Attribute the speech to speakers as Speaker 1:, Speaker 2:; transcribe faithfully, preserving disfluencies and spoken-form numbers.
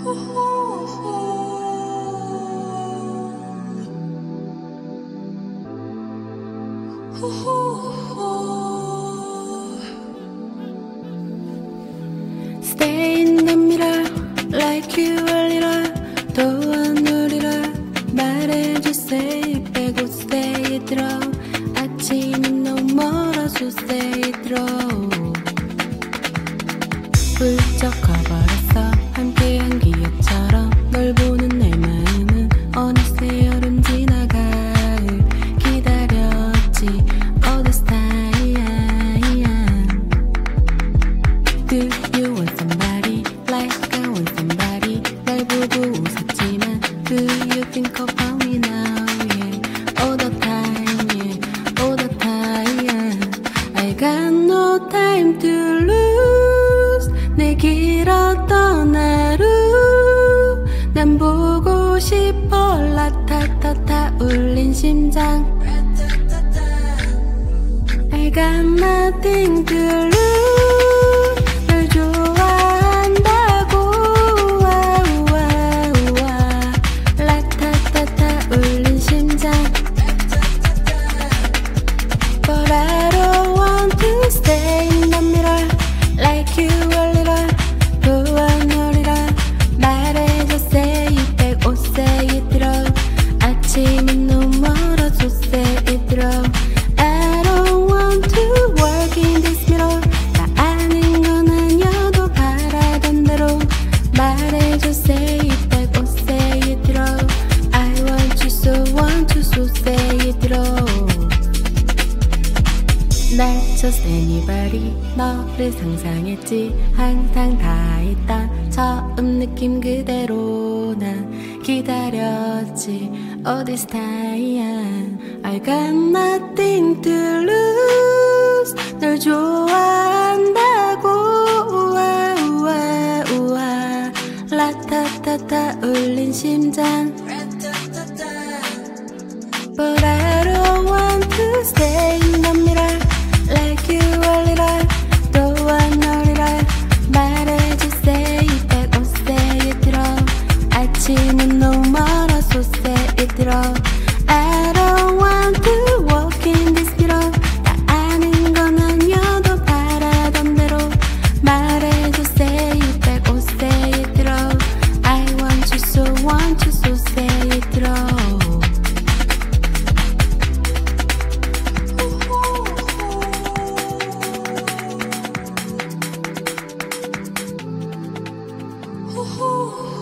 Speaker 1: Stay in the mirror like you are little. 도와누리라 말해주세요. 빼고 stay 들어. 아침은 너무 멀어서 stay 들어. 훌쩍 가버렸어. 함께한 기억처럼 널 보는 내 마음은 어느새 여름 지나가. 기다렸지 all this time. Do you want somebody like I want somebody? 날 보고 웃었지만 do you think about me now? Yeah, all the time, yeah, all the time. I got no time to lose. 내 길었던 하루 난 보고 싶어. 라타타타 울린 심장. I got nothing to lose. 널 좋아한다고. 우와, 라타타타 울린 심장. But I don't want to stay in the mirror like you were little. 보아노리라 말해줘 say it back or say it 들어. 아침은 너무 멀어서 say it 들어. I don't want to work in this mirror. 나 아는 건 아니어도 바라던 대로 말해줘 say it back or say it 들어. I want you so want you so say it 들어. 날 just anybody 너를 상상했지. 항상 다 있던 처음 느낌 그대로 난 기다렸지 all this time. I got nothing to lose. 널 좋아한다고. 우와, 우와, 우와, 라타타타 울린 심장. But I don't want to stay in the mirror like you were little. 도와노리라 말해줘 say it back or say it 들어. 아침은 너무 멀어서 say it 들어. I don't want to walk in this mirror. 나 아는 건 아니어도 바라던 대로 말해줘 say it back or say it 들어. I want you so want you so say it 들어. Ooh.